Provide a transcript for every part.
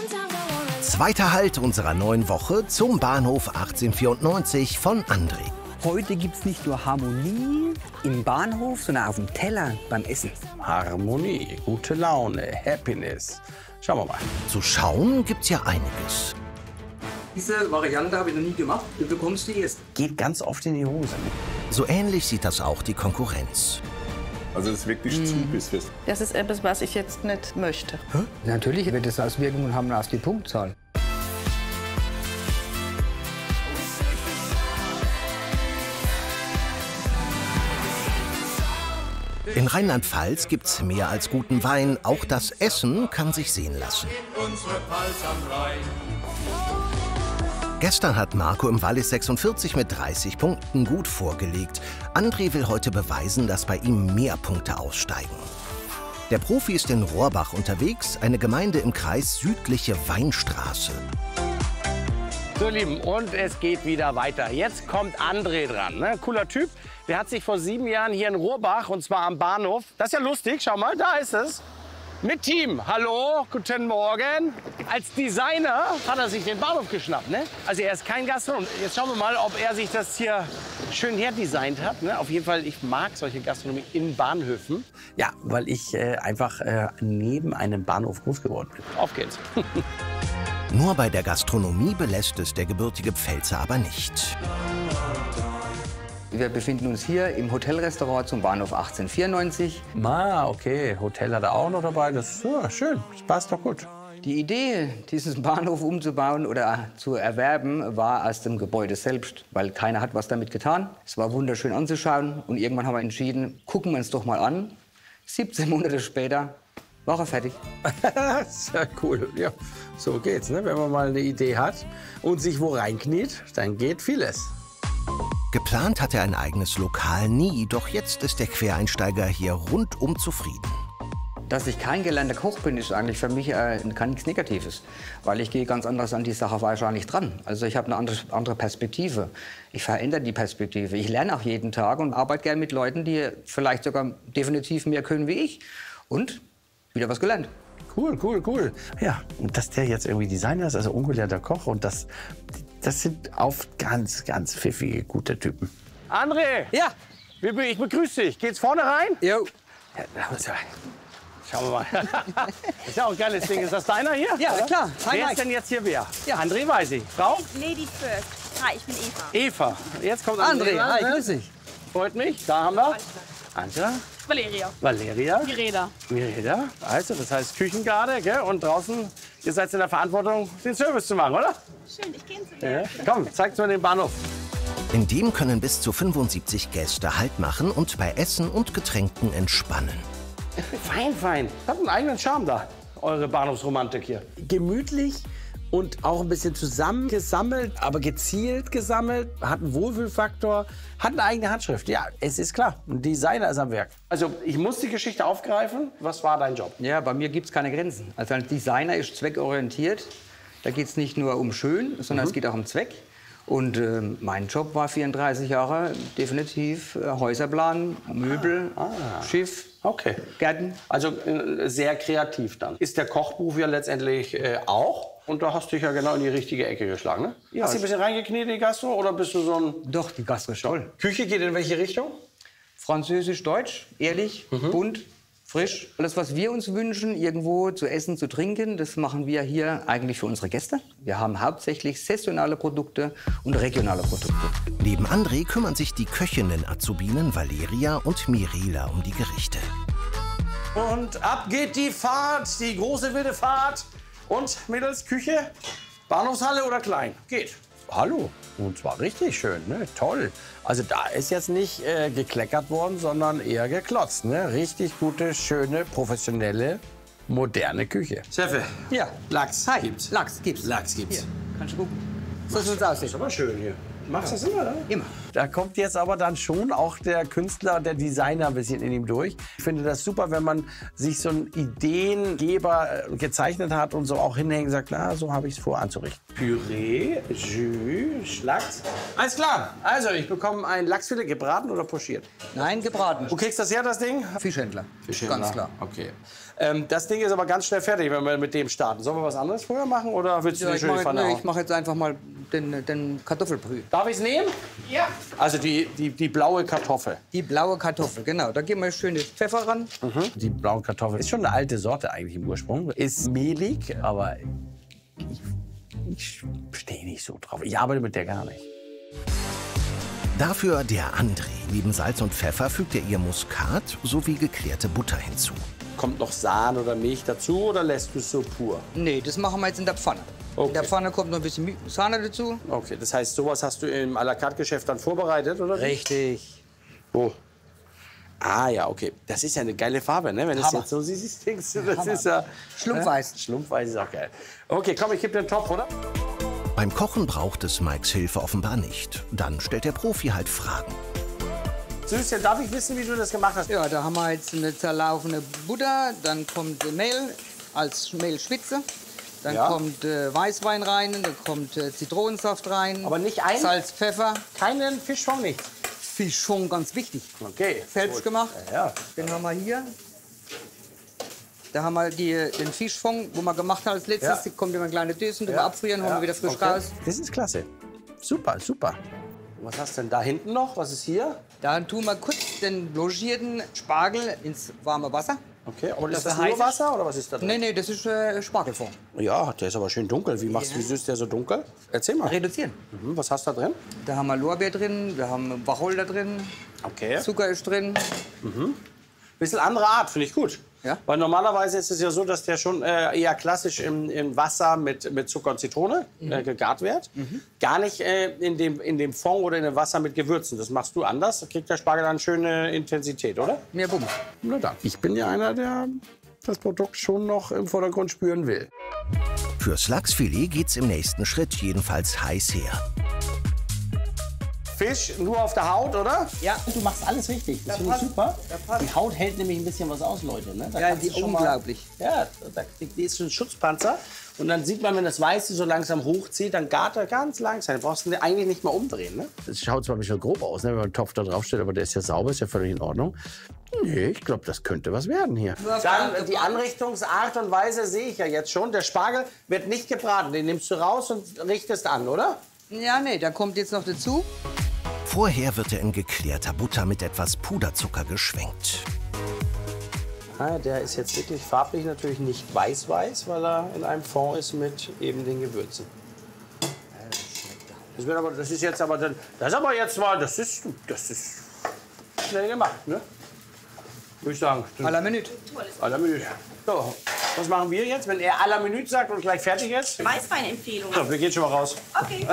Zweiter Halt unserer neuen Woche zum Bahnhof 1894 von André. Heute gibt es nicht nur Harmonie im Bahnhof, sondern auf dem Teller beim Essen. Harmonie, gute Laune, Happiness. Schauen wir mal. Zu schauen gibt's ja einiges. Diese Variante habe ich noch nie gemacht. Du bekommst die jetzt. Geht ganz oft in die Hose. So ähnlich sieht das auch die Konkurrenz. Also das ist wirklich zu bissfest. Das ist etwas, was ich jetzt nicht möchte. Natürlich wird es Auswirkungen haben auf die Punktzahl. In Rheinland-Pfalz gibt's mehr als guten Wein. Auch das Essen kann sich sehen lassen. Gestern hat Marco im Wallis 46 mit 30 Punkten gut vorgelegt. André will heute beweisen, dass bei ihm mehr Punkte aussteigen. Der Profi ist in Rohrbach unterwegs, eine Gemeinde im Kreis Südliche Weinstraße. So, ihr Lieben, und es geht wieder weiter. Jetzt kommt André dran. Ne? Cooler Typ. Der hat sich vor 7 Jahren hier in Rohrbach, und zwar am Bahnhof. Das ist ja lustig, schau mal, da ist es. Mit Team. Hallo, guten Morgen. Als Designer hat er sich den Bahnhof geschnappt. Ne? Also er ist kein Gastronom. Jetzt schauen wir mal, ob er sich das hier schön herdesignt hat. Ne? Auf jeden Fall, ich mag solche Gastronomie in Bahnhöfen. Ja, weil ich einfach neben einem Bahnhof groß geworden bin. Auf geht's. Nur bei der Gastronomie belässt es der gebürtige Pfälzer aber nicht. Wir befinden uns hier im Hotelrestaurant zum Bahnhof 1894. Okay. Hotel hat er auch noch dabei. Das ist ja, schön. Das passt doch gut. Die Idee, diesen Bahnhof umzubauen oder zu erwerben, war aus dem Gebäude selbst, weil keiner hat was damit getan. Es war wunderschön anzuschauen und irgendwann haben wir entschieden, gucken wir uns doch mal an. 17 Monate später war er fertig. Sehr cool. Ja, so geht's, ne? Wenn man mal eine Idee hat und sich wo reinkniet, dann geht vieles. Geplant hat er ein eigenes Lokal nie, doch jetzt ist der Quereinsteiger hier rundum zufrieden. Dass ich kein gelernter Koch bin, ist eigentlich für mich nichts Negatives. Weil ich gehe ganz anders an die Sache wahrscheinlich dran. Also ich habe eine andere Perspektive. Ich verändere die Perspektive. Ich lerne auch jeden Tag und arbeite gerne mit Leuten, die vielleicht sogar definitiv mehr können wie ich. Und wieder was gelernt. Cool. Ja, und dass der jetzt irgendwie Designer ist, also ungelernter Koch, und das sind oft ganz pfiffige, gute Typen. André! Ja! Ich begrüße dich. Geht's vorne rein? Jo. Ja, schauen wir mal. Ist ja auch ein geiles Ding. Ist das deiner hier? Ja, oder? klar. Hi, Wer Mike. ist denn jetzt hier wer? Ja. André weiß ich. Frau? Lady first. Hi, ich bin Eva. Eva. Jetzt kommt André. André, hi, grüß dich. Freut mich. Da haben wir Anja. Valeria. Valeria. Mireda. Also, das heißt Küchengarde, gell? Und draußen, ihr seid in der Verantwortung, den Service zu machen, oder? Schön, ich kenne Sie. Ja. Komm, zeigt mir den Bahnhof. In dem können bis zu 75 Gäste Halt machen und bei Essen und Getränken entspannen. Fein. Hat einen eigenen Charme da, eure Bahnhofsromantik hier. Gemütlich und auch ein bisschen zusammengesammelt, aber gezielt gesammelt, hat einen Wohlfühlfaktor, hat eine eigene Handschrift. Ja, es ist klar, ein Designer ist am Werk. Also ich muss die Geschichte aufgreifen. Was war dein Job? Ja, bei mir gibt es keine Grenzen. Also ein Designer ist zweckorientiert. Da geht es nicht nur um schön, sondern es geht auch um Zweck. Und mein Job war 34 Jahre definitiv Häuserplan, Möbel, Schiff, Gärten. Also sehr kreativ dann. Ist der Kochberuf ja letztendlich auch. Und da hast du dich ja genau in die richtige Ecke geschlagen, ne? Ja. Hast du ein bisschen reingekniet in die Gastro oder bist du so ein... Doch, die Gastro ist toll. Küche geht in welche Richtung? Französisch-Deutsch, ehrlich, bunt, frisch. Alles, was wir uns wünschen, irgendwo zu essen, zu trinken, das machen wir hier eigentlich für unsere Gäste. Wir haben hauptsächlich saisonale Produkte und regionale Produkte. Neben André kümmern sich die Köchinnen-Azubinen Valeria und Mirela um die Gerichte. Und ab geht die Fahrt, die große wilde Fahrt. Und Mädels, Küche, Bahnhofshalle oder klein? Geht. Hallo. Und zwar richtig schön, ne? Toll. Also da ist jetzt nicht gekleckert worden, sondern eher geklotzt, ne? Richtig gute, schöne, professionelle, moderne Küche. Cheffe. Ja. Lachs Hi. gibt's. Lachs gibt's. Lachs gibt's. Hier, kannst du gucken. So soll es aussehen. Ist aber schön hier. Machst du das immer, oder? Immer. Da kommt jetzt aber dann schon auch der Künstler, der Designer ein bisschen in ihm durch. Ich finde das super, wenn man sich so einen Ideengeber gezeichnet hat und so auch hinhängt und sagt, na, so habe ich es vor anzurichten. Püree, Jus, Lachs. Alles klar. Also, ich bekomme ein Lachsfilet gebraten oder pochiert? Nein, gebraten. Wo kriegst du das her, das Ding? Fischhändler. Fischhändler. Ganz klar. Okay. Das Ding ist aber ganz schnell fertig, wenn wir mit dem starten. Sollen wir was anderes vorher machen oder willst du den schön in die Pfanne hauen? Ich mache jetzt einfach mal den Kartoffelbrühe. Darf ich es nehmen? Ja. Also die blaue Kartoffel. Die blaue Kartoffel, genau. Da geben wir schön den Pfeffer ran. Die blaue Kartoffel ist schon eine alte Sorte eigentlich im Ursprung. Ist mehlig, aber ich stehe nicht so drauf. Ich arbeite mit der gar nicht. Dafür der André. Neben Salz und Pfeffer fügt er ihr Muskat sowie geklärte Butter hinzu. Kommt noch Sahne oder Milch dazu oder lässt du es so pur? Nee, das machen wir jetzt in der Pfanne. Okay. In der Pfanne kommt noch ein bisschen Sahne dazu. Okay, das heißt, sowas hast du im à la carte Geschäft dann vorbereitet, oder? Richtig. Wo? Ah ja, okay. Das ist ja eine geile Farbe, ne? Wenn du es jetzt so siehst, denkst du, das ist ja... Schlumpfweiß. Schlumpfweiß ist auch geil. Okay, komm, ich gebe den Topf, oder? Beim Kochen braucht es Mikes Hilfe offenbar nicht. Dann stellt der Profi halt Fragen. Süßchen, darf ich wissen, wie du das gemacht hast? Ja, da haben wir jetzt eine zerlaufene Butter. Dann kommt Mehl als Mehlschwitze. Dann Ja. kommt Weißwein rein. Dann kommt Zitronensaft rein. Aber nicht ein? Salz, Pfeffer. Keinen Fischfond nicht. Fischfond, ganz wichtig. Okay. Selbst gut. gemacht. Ja. Den haben wir hier. Da haben wir den Fischfond, wo man gemacht hat als letztes. Ja. Die kommt immer in kleine Dösen, die wir abfrieren, holen wir wieder frisch Okay. raus. Das ist klasse. Super, super. Was hast du denn da hinten noch? Was ist hier? Dann tun wir kurz den blanchierten Spargel ins warme Wasser. Okay, aber Das ist das ist nur heiß. Wasser oder was ist da drin? Nee, nee, das ist Spargelfond. Ja, der ist aber schön dunkel. Wieso ist der so dunkel? Erzähl mal. Reduzieren. Was hast du da drin? Da haben wir Lorbeer drin, wir haben Wacholder drin, Okay. Zucker ist drin. Bisschen andere Art, finde ich gut. Ja. Weil normalerweise ist es ja so, dass der schon eher klassisch im Wasser mit Zucker und Zitrone gegart wird. Gar nicht in dem Fond oder in dem Wasser mit Gewürzen. Das machst du anders. Da kriegt der Spargel dann schöne Intensität, oder? Mehr Bums. Na dann. Ich bin ja einer, der das Produkt schon noch im Vordergrund spüren will. Fürs Lachsfilet geht's im nächsten Schritt jedenfalls heiß her. Fisch nur auf der Haut, oder? Ja. Du machst alles richtig. Das finde ich super. Die Haut hält nämlich ein bisschen was aus, Leute. Ne? Da Ja, kannst die du schon mal- unglaublich. Ja, die ist schon ein Schutzpanzer. Und dann sieht man, wenn das Weiße so langsam hochzieht, dann gart er ganz langsam. Du brauchst ihn eigentlich nicht mal umdrehen. Ne? Das schaut zwar ein bisschen grob aus, ne, wenn man einen Topf da draufstellt, aber der ist ja sauber, ist ja völlig in Ordnung. Nee, ich glaube, das könnte was werden hier. Dann die Anrichtungsart und Weise sehe ich ja jetzt schon. Der Spargel wird nicht gebraten. Den nimmst du raus und richtest an, oder? Ja, nee, da kommt jetzt noch dazu. Vorher wird er in geklärter Butter mit etwas Puderzucker geschwenkt. Ah, der ist jetzt wirklich farblich natürlich nicht weiß-weiß, weil er in einem Fond ist mit eben den Gewürzen. Das ist jetzt aber schnell gemacht, ne? Würde ich sagen. À la minute. À la minute. So, was machen wir jetzt, wenn er à la minute sagt und gleich fertig ist? Weißweinempfehlung. So, wir gehen schon mal raus. Okay.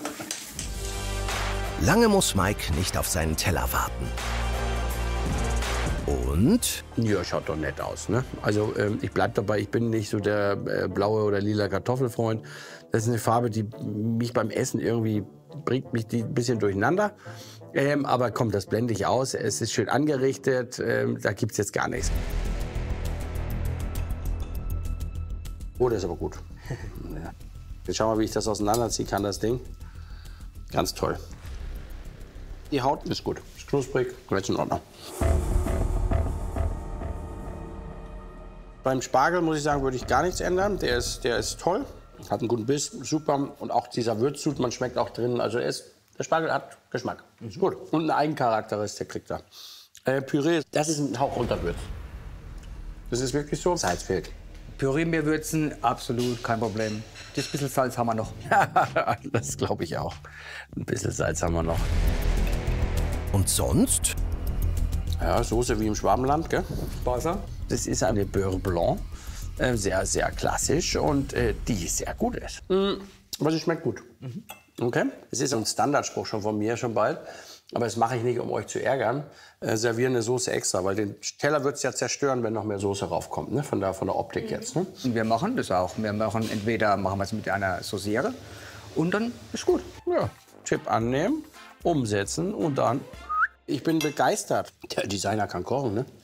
Lange muss Mike nicht auf seinen Teller warten. Und Ja, schaut doch nett aus, ne? Also ich bleib dabei, ich bin nicht so der blaue oder lila Kartoffelfreund. Das ist eine Farbe, die mich beim Essen irgendwie bringt mich die ein bisschen durcheinander. Aber komm, das blende ich aus. Es ist schön angerichtet, da gibt's jetzt gar nichts. Oh, der ist aber gut. Ja. Jetzt schauen wir, wie ich das auseinanderziehen kann, das Ding. Ganz toll. Die Haut ist gut, ist knusprig, jetzt in Ordnung. Beim Spargel muss ich sagen, würde ich gar nichts ändern. Der ist toll, hat einen guten Biss, super. Und auch dieser Würzsud, man schmeckt auch drin. Also der Spargel hat Geschmack. Ist gut. Und eine Eigencharakteristik kriegt er. Püree, das ist ein Hauch Unterwürz. Das ist wirklich so. Salz fehlt. Püree mehr würzen, absolut kein Problem. Das bisschen Salz haben wir noch. Das glaube ich auch. Ein bisschen Salz haben wir noch. und sonst? Ja, Soße wie im Schwabenland, gell? Wasser. Das ist eine Beurre Blanc. Sehr, sehr klassisch und die sehr gut ist. Aber sie schmeckt gut. Okay? Es ist ein Standardspruch schon von mir, schon bald. Aber das mache ich nicht, um euch zu ärgern. Servieren eine Soße extra, weil den Teller wird es ja zerstören, wenn noch mehr Soße raufkommt, ne? Von der Optik jetzt. Ne? Und wir machen das auch. Wir machen entweder machen wir es mit einer Sauciere und dann ist gut. Ja, Tipp annehmen, umsetzen und dann. Ich bin begeistert. Der Designer kann kochen, ne?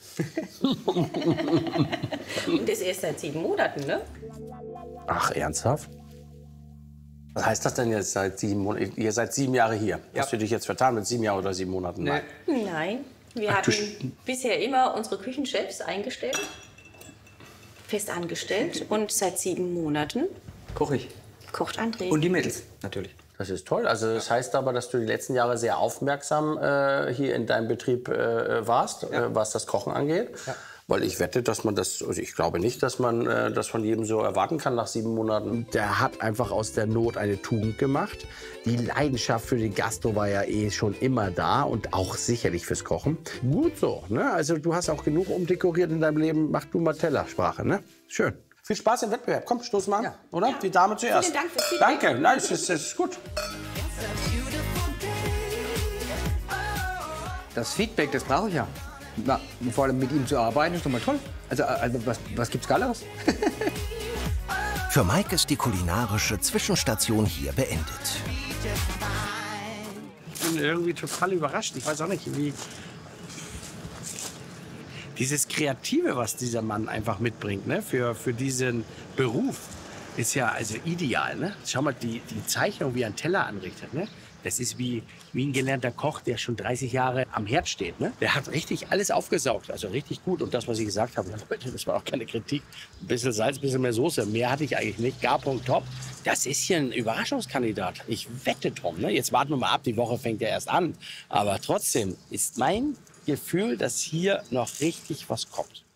Und das erst seit 7 Monaten, ne? Ach, ernsthaft? Was heißt das denn jetzt seit 7 Monaten? Ihr seid 7 Jahre hier. Ja. Hast du dich jetzt vertan mit 7 Jahren oder 7 Monaten? Nee. Nein. Wir hatten bisher immer unsere Küchenchefs eingestellt. fest angestellt und seit 7 Monaten Koche ich. kocht André. Und die Mädels, natürlich. Das ist toll. Also das heißt aber, dass du die letzten Jahre sehr aufmerksam hier in deinem Betrieb warst, was das Kochen angeht. Ja. Weil ich wette, dass man das, also ich glaube nicht, dass man das von jedem so erwarten kann nach 7 Monaten. Der hat einfach aus der Not eine Tugend gemacht. Die Leidenschaft für den Gastro war ja eh schon immer da und auch sicherlich fürs Kochen. Gut so, ne? Also du hast auch genug umdekoriert in deinem Leben. Mach du mal Tellersprache, ne? Schön. Viel Spaß im Wettbewerb. Komm, stoß mal an, oder? Die Dame zuerst. Vielen Dank fürs Feedback. Danke, nein, das ist gut. Das Feedback, das brauche ich ja. Na, vor allem mit ihm zu arbeiten, ist doch mal toll. Also was gibt's Geileres? Für Mike ist die kulinarische Zwischenstation hier beendet. Ich bin irgendwie total überrascht. Ich weiß auch nicht, wie... Dieses Kreative, was dieser Mann einfach mitbringt, ne? Für diesen Beruf, ist ja also ideal. Ne? Schau mal, die Zeichnung, wie er einen Teller anrichtet. Ne? Das ist wie ein gelernter Koch, der schon 30 Jahre am Herd steht. Ne? Der hat richtig alles aufgesaugt, also richtig gut. Und das, was ich gesagt habe, Leute, das war auch keine Kritik. Ein bisschen Salz, ein bisschen mehr Soße. Mehr hatte ich eigentlich nicht. Garpunkt top. Das ist hier ein Überraschungskandidat. Ich wette drum. Ne? Jetzt warten wir mal ab, die Woche fängt ja erst an. Aber trotzdem ist mein Gefühl, dass hier noch richtig was kommt.